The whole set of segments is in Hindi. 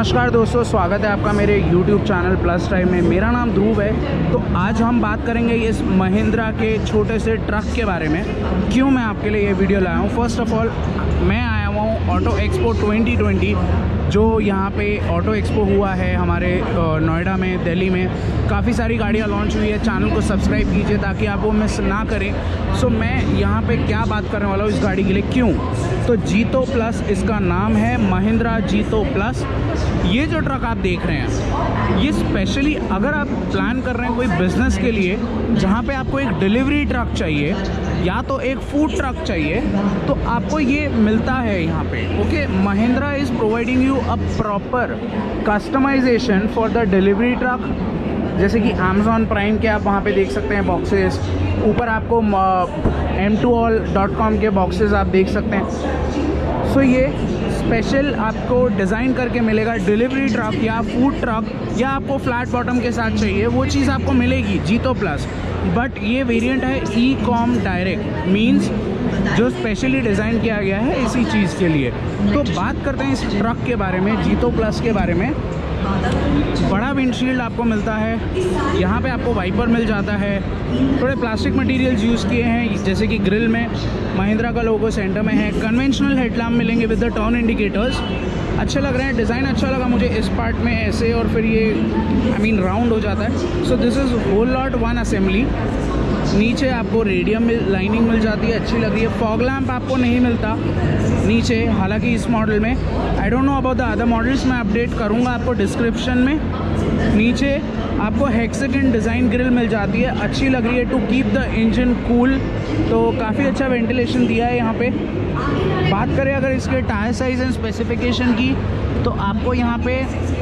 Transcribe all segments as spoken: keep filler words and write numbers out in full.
नमस्कार दोस्तों, स्वागत है आपका मेरे YouTube चैनल प्लस ड्राइव में। मेरा नाम ध्रुव है। तो आज हम बात करेंगे इस महिंद्रा के छोटे से ट्रक के बारे में। क्यों मैं आपके लिए ये वीडियो लाया हूँ। फर्स्ट ऑफ ऑल मैं आया हुआ हूँ ऑटो एक्सपो ट्वेंटी ट्वेंटी, जो यहाँ पे ऑटो एक्सपो हुआ है हमारे नोएडा में, दिल्ली में। काफ़ी सारी गाड़ियाँ लॉन्च हुई है। चैनल को सब्सक्राइब कीजिए ताकि आप वो मिस ना करें। सो मैं यहाँ पे क्या बात करने वाला हूँ इस गाड़ी के लिए। क्यों तो जीतो प्लस इसका नाम है, महिंद्रा जीतो प्लस। ये जो ट्रक आप देख रहे हैं, ये स्पेशली अगर आप प्लान कर रहे हैं कोई बिज़नेस के लिए, जहाँ पे आपको एक डिलीवरी ट्रक चाहिए या तो एक फूड ट्रक चाहिए, तो आपको ये मिलता है यहाँ पे। Okay, Mahindra is providing you a proper customisation for the delivery truck. जैसे कि अमेज़ॉन प्राइम के आप वहाँ पे देख सकते हैं बॉक्सेस। ऊपर आपको M two all dot com के बॉक्सेस आप देख सकते हैं। सो so, ये स्पेशल आपको डिज़ाइन करके मिलेगा डिलीवरी ट्रक या फूड ट्रक, या आपको फ्लैट बॉटम के साथ चाहिए वो चीज़ आपको मिलेगी जीतो प्लस। बट ये वेरिएंट है ई कॉम डायरेक्ट, मीन्स जो स्पेशली डिज़ाइन किया गया है इसी चीज़ के लिए। तो बात करते हैं इस ट्रक के बारे में, जीतो प्लस के बारे में। बड़ा विंडशील्ड आपको मिलता है, यहाँ पे आपको वाइपर मिल जाता है। थोड़े प्लास्टिक मटेरियल्स यूज़ किए हैं, जैसे कि ग्रिल में महिंद्रा का लोगो सेंटर में है। कन्वेंशनल हेडलैम्प मिलेंगे विद द टर्न इंडिकेटर्स। अच्छे लग रहे हैं, डिज़ाइन अच्छा लगा मुझे इस पार्ट में, ऐसे और फिर ये आई मीन राउंड हो जाता है। So this is whole lot one assembly. नीचे आपको रेडियम लाइनिंग मिल जाती है, अच्छी लग रही है। फॉग लैम्प आपको नहीं मिलता नीचे, हालांकि इस मॉडल में। I don't know about the other models, मैं अपडेट करूंगा आपको डिस्क्रिप्शन में। नीचे आपको हेक्सागन डिज़ाइन ग्रिल मिल जाती है, अच्छी लग रही है to keep the engine cool. तो काफ़ी अच्छा वेंटिलेशन दिया है यहाँ पे। बात करें अगर इसके टायर साइज़ एंड स्पेसिफिकेशन की, तो आपको यहाँ पे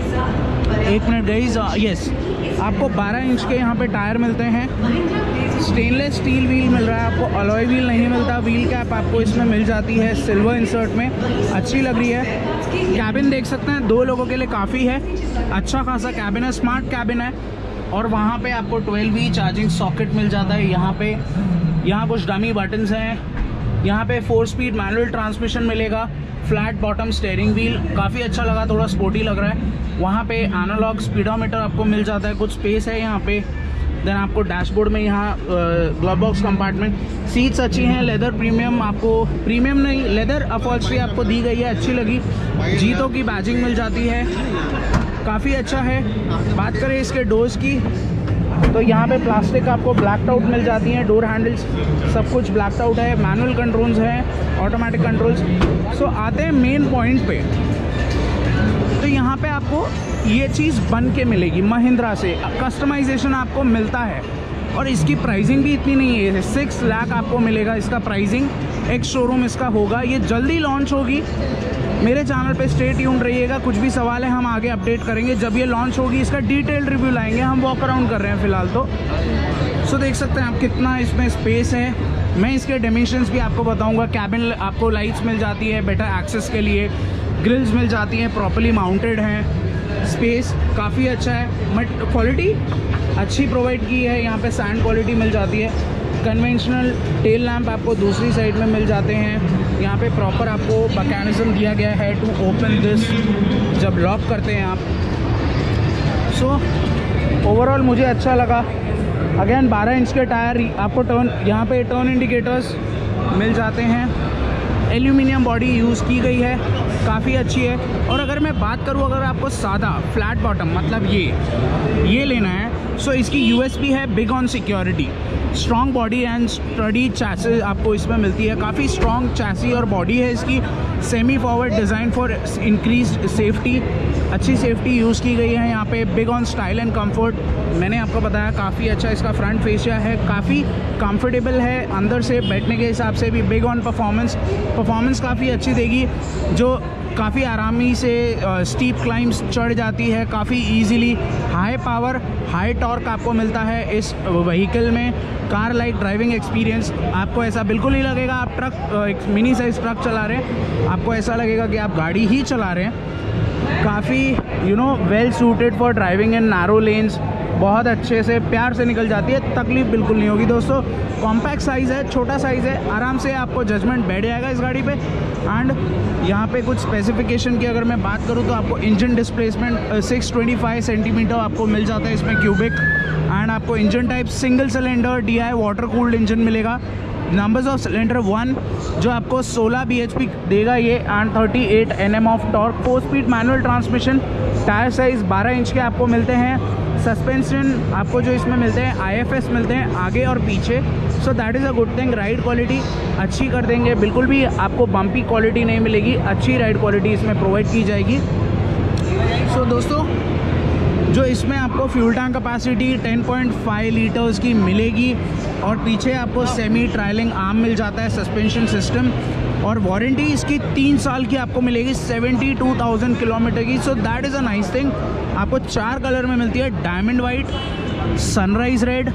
एक मिनट गाइस, यस आपको बारह इंच के यहाँ पे टायर मिलते हैं। स्टेनलेस स्टील व्हील मिल रहा है आपको, अलॉय व्हील नहीं मिलता। व्हील कैप आपको इसमें मिल जाती है सिल्वर इंसर्ट में, अच्छी लग रही है। कैबिन देख सकते हैं, दो लोगों के लिए काफ़ी है, अच्छा खासा कैबिन है, स्मार्ट कैबिन है। और वहाँ पे आपको ट्वेल्व वी चार्जिंग सॉकेट मिल जाता है। यहाँ पे यहाँ कुछ डमी बटन्स हैं। यहाँ पे फोर स्पीड मैनुअल ट्रांसमिशन मिलेगा। फ्लैट बॉटम स्टेयरिंग व्हील, काफ़ी अच्छा लगा, थोड़ा स्पोर्टी लग रहा है। वहाँ पे एनालॉग स्पीडोमीटर आपको मिल जाता है, कुछ स्पेस है यहाँ पे। देन आपको डैशबोर्ड में यहाँ ग्लव बॉक्स कंपार्टमेंट, सीट्स अच्छी हैं, लेदर प्रीमियम, आपको प्रीमियम नहीं लेदर अपॉल्स्ट्री आपको दी गई है, अच्छी लगी। जीतो की बैजिंग मिल जाती है, काफ़ी अच्छा है। बात करें इसके डोर्स की, तो यहाँ पे प्लास्टिक आपको ब्लैक आउट मिल जाती हैं। डोर हैंडल्स सब कुछ ब्लैक आउट है। मैनुअल कंट्रोल्स हैं, ऑटोमेटिक कंट्रोल्स। सो आते हैं मेन पॉइंट पे, तो यहाँ पे आपको ये चीज़ बन के मिलेगी महिंद्रा से, कस्टमाइजेशन आपको मिलता है। और इसकी प्राइसिंग भी इतनी नहीं है, सिक्स लाख आपको मिलेगा इसका प्राइसिंग। एक शोरूम इसका होगा, ये जल्दी लॉन्च होगी। मेरे चैनल पे स्टे ट्यून्ड रहिएगा, कुछ भी सवाल है हम आगे अपडेट करेंगे। जब ये लॉन्च होगी इसका डिटेल्ड रिव्यू लाएंगे। हम वॉक अराउंड कर रहे हैं फ़िलहाल तो। सो देख सकते हैं आप कितना इसमें स्पेस है। मैं इसके डायमेंशंस भी आपको बताऊँगा। कैबिन आपको लाइट्स मिल जाती है बेटर एक्सेस के लिए, ग्रिल्स मिल जाती हैं, प्रॉपर्ली माउंटेड हैं। स्पेस काफ़ी अच्छा है, बट क्वालिटी अच्छी प्रोवाइड की है। यहाँ पे सैंड क्वालिटी मिल जाती है। कन्वेंशनल टेल लैंप आपको दूसरी साइड में मिल जाते हैं। यहाँ पे प्रॉपर आपको मैकेनिज्म दिया गया है टू ओपन दिस, जब लॉक करते हैं आप। सो ओवरऑल मुझे अच्छा लगा। अगेन बारह इंच के टायर आपको, टर्न यहाँ पे टर्न इंडिकेटर्स मिल जाते हैं। एल्यूमिनियम बॉडी यूज़ की गई है, काफ़ी अच्छी है। और अगर मैं बात करूँ, अगर आपको सादा फ्लैट बॉटम मतलब ये ये लेना है, सो इसकी यूएसपी है big on security. Strong body and sturdy chassis आपको इसमें मिलती है। काफ़ी स्ट्रॉन्ग चैसी और बॉडी है इसकी। Semi forward design for increase safety, अच्छी सेफ्टी यूज़ की गई है यहाँ पे। Big on style and comfort, मैंने आपको बताया काफ़ी अच्छा इसका फ्रंट फेसिया है, काफ़ी कंफर्टेबल है। अंदर से बैठने के हिसाब से भी बिग ऑन परफॉर्मेंस परफॉर्मेंस काफ़ी अच्छी देगी, जो काफ़ी आरामी से स्टीप क्लाइम्स चढ़ जाती है काफ़ी easily. High power high torque आपको मिलता है इस व्हीकल में। कार लाइक ड्राइविंग एक्सपीरियंस, आपको ऐसा बिल्कुल नहीं लगेगा आप ट्रक, एक मिनी साइज ट्रक चला रहे हैं, आपको ऐसा लगेगा कि आप गाड़ी ही चला रहे हैं। काफ़ी you know well suited for driving in narrow lanes. बहुत अच्छे से प्यार से निकल जाती है, तकलीफ बिल्कुल नहीं होगी दोस्तों। कॉम्पैक्ट साइज़ है, छोटा साइज़ है, आराम से आपको जजमेंट बैठ जाएगा इस गाड़ी पे। एंड यहाँ पे कुछ स्पेसिफिकेशन की अगर मैं बात करूँ तो आपको engine displacement six twenty five centimetre आपको मिल जाता है इसमें क्यूबिक। एंड आपको engine type single cylinder D I water cooled engine मिलेगा। नंबर्स ऑफ सिलेंडर वन जो आपको सोलह बी एच पी देगा ये, and thirty eight N M of torque. Four speed manual transmission. Tyre size बारह इंच के आपको मिलते हैं। सस्पेंशन आपको जो इसमें मिलते हैं आई एफ एस मिलते हैं आगे और पीछे। So that is a good thing. Ride quality अच्छी कर देंगे, बिल्कुल भी आपको बम्पी क्वालिटी नहीं मिलेगी, अच्छी राइड क्वालिटी इसमें प्रोवाइड की जाएगी। सो so, दोस्तों जो इसमें आपको fuel tank capacity ten point five litres की मिलेगी, और पीछे आपको सेमी ट्रायलिंग आर्म मिल जाता है, सस्पेंशन सिस्टम, और वारंटी इसकी तीन साल की आपको मिलेगी सेवेंटी टू थाउजेंड किलोमीटर की। So that is a nice thing. आपको चार कलर में मिलती है, diamond white, sunrise red,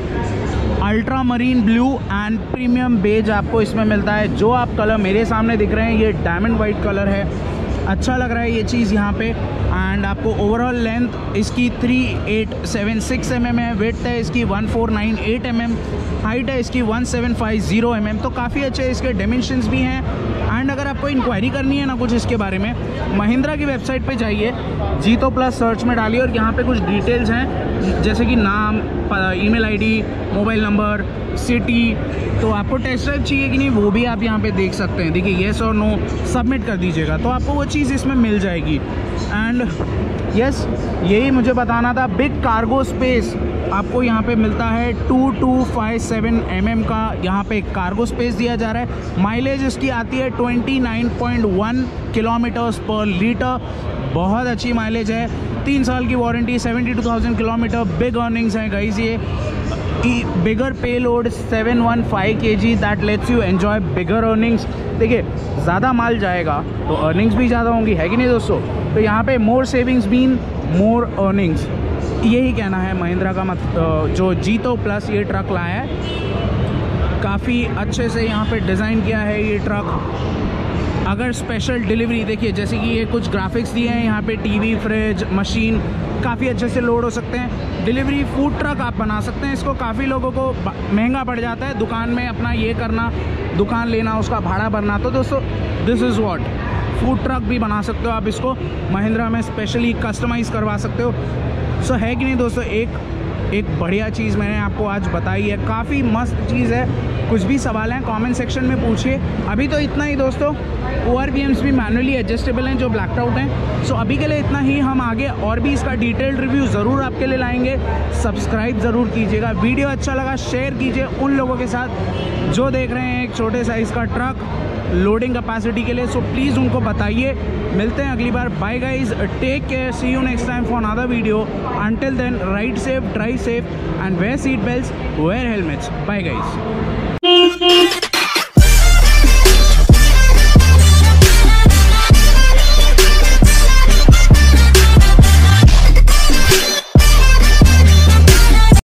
ultra marine blue and premium beige आपको इसमें मिलता है। जो आप कलर मेरे सामने दिख रहे हैं ये डायमंड वाइट कलर है, अच्छा लग रहा है ये चीज़ यहाँ पे। एंड आपको ओवरऑल लेंथ इसकी three eight seven six M M है, वेट है इसकी one four nine eight M M, height है इसकी one seven five zero M M. तो काफ़ी अच्छे इसके डायमेंशंस भी हैं। एंड अगर आपको इंक्वायरी करनी है ना कुछ इसके बारे में, महिंद्रा की वेबसाइट पे जाइए, जीतो प्लस सर्च में डालिए, और यहाँ पे कुछ डिटेल्स हैं जैसे कि नाम, email ID, mobile number, city. तो आपको टेस्ट ड्राइव चाहिए कि नहीं वो भी आप यहाँ पे देख सकते हैं। देखिए येस और नो सबमिट कर दीजिएगा तो आपको वो चीज़ इसमें मिल जाएगी। एंड यस, यही मुझे बताना था। बिग कार्गो स्पेस आपको यहाँ पे मिलता है two two five seven M M का यहाँ पे कार्गो स्पेस दिया जा रहा है। माइलेज इसकी आती है twenty nine point one kilometres per litre, बहुत अच्छी माइलेज है। तीन साल की warranty, seventy two thousand kilometre. Big earnings हैं गाइस ये। Bigger payload seven one five K G, that lets you enjoy bigger earnings. देखिए ज़्यादा माल जाएगा तो अर्निंग्स भी ज़्यादा होंगी, है कि नहीं दोस्तों। तो यहाँ पे more savings mean more earnings, यही कहना है महिंद्रा का। मत जो जीतो प्लस ये ट्रक लाया है, काफ़ी अच्छे से यहाँ पे डिज़ाइन किया है ये ट्रक। अगर स्पेशल डिलीवरी देखिए, जैसे कि ये कुछ ग्राफिक्स दिए हैं यहाँ पे, टीवी, फ्रिज, मशीन काफ़ी अच्छे से लोड हो सकते हैं। डिलीवरी फूड ट्रक आप बना सकते हैं इसको। काफ़ी लोगों को महंगा पड़ जाता है दुकान में अपना ये करना, दुकान लेना, उसका भाड़ा भरना। तो दोस्तों this is what, food truck भी बना सकते हो आप इसको, महिंद्रा में स्पेशली कस्टमाइज़ करवा सकते हो। सो है कि नहीं दोस्तों, एक एक बढ़िया चीज़ मैंने आपको आज बताई है, काफ़ी मस्त चीज़ है। कुछ भी सवाल हैं कमेंट सेक्शन में पूछिए। अभी तो इतना ही दोस्तों। ओ आर वी एम्स भी मैनुअली एडजस्टेबल हैं जो ब्लैक्ड आउट हैं। सो अभी के लिए इतना ही। हम आगे और भी इसका डिटेल्ड रिव्यू ज़रूर आपके लिए लाएंगे। सब्सक्राइब ज़रूर कीजिएगा। वीडियो अच्छा लगा शेयर कीजिए उन लोगों के साथ जो देख रहे हैं एक छोटे साइज़ का ट्रक लोडिंग कैपेसिटी के लिए। सो प्लीज़ उनको बताइए। मिलते हैं अगली बार। Bye guys, take care, see you next time for another video. Until then, ride safe, drive safe and wear seat belts, wear helmets. Bye guys.